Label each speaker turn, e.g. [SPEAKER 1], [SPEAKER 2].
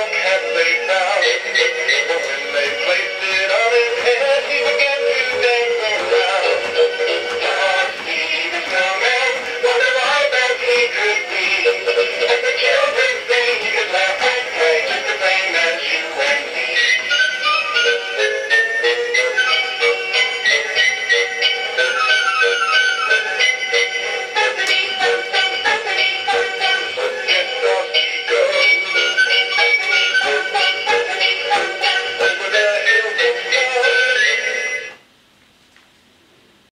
[SPEAKER 1] what have they found? But when they placed it on his head, he began to dance around. John Stevens, young man, wondered all that he could be. And the children said,